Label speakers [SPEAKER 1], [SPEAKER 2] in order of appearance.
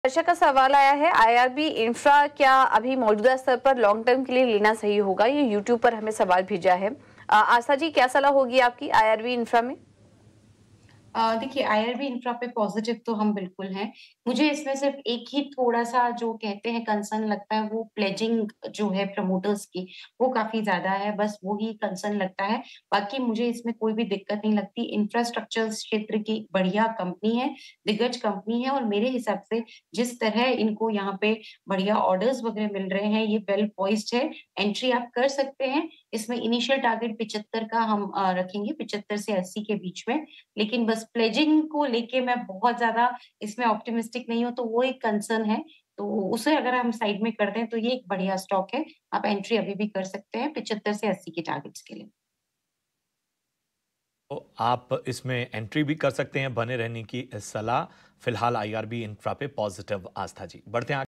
[SPEAKER 1] दर्शक का सवाल आया है, आईआरबी इंफ्रा क्या अभी मौजूदा स्तर पर लॉन्ग टर्म के लिए लेना सही होगा? ये यूट्यूब पर हमें सवाल भेजा है। आस्था जी, क्या सलाह होगी आपकी आईआरबी इंफ्रा में?
[SPEAKER 2] देखिए आईआरबी इंफ्रा पे पॉजिटिव तो हम बिल्कुल हैं। मुझे इसमें सिर्फ़ एक ही थोड़ा-सा जो कहते हैं कंसर्न लगता है वो प्लेजिंग जो है प्रमोटर्स की, वो काफ़ी ज़्यादा है, बस वो ही कंसर्न लगता है। बाकी मुझे इसमें कोई भी दिक्कत नहीं लगती। इंफ्रास्ट्रक्चर क्षेत्र की बढ़िया कंपनी है, दिग्गज कंपनी है और मेरे हिसाब से जिस तरह इनको यहाँ पे बढ़िया ऑर्डर्स वग़ैरह मिल रहे हैं, ये वेल पोइस्ड है, एंट्री आप कर सकते हैं। इसमें इनिशियल टारगेट 75 का हम रखेंगे, 75 से 80 के बीच में। लेकिन बस प्लेजिंग को लेके मैं बहुत ज़्यादा इसमें ऑप्टिमिस्टिक नहीं हूँ, तो वो एक कंसर्न है। तो उसे अगर हम साइड में कर दें, तो ये एक बढ़िया स्टॉक है। आप एंट्री अभी भी कर सकते हैं 75 से 80 के टारगेट्स के लिए।
[SPEAKER 3] तो आप इसमें एंट्री भी कर सकते हैं, बने रहने की सलाह। फिलहाल आईआरबी इंफ्रा पे पॉजिटिव आस्था जी। बढ़ते हैं